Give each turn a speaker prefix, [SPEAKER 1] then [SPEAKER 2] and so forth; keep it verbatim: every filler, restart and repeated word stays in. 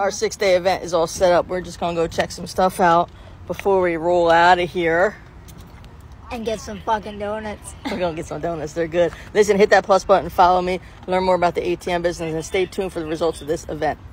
[SPEAKER 1] our six-day event is all set up. We're just going to go check some stuff out before we roll out of here.
[SPEAKER 2] And get some fucking donuts.
[SPEAKER 1] We're going to get some donuts. They're good. Listen, hit that plus button, follow me, learn more about the A T M business, and stay tuned for the results of this event.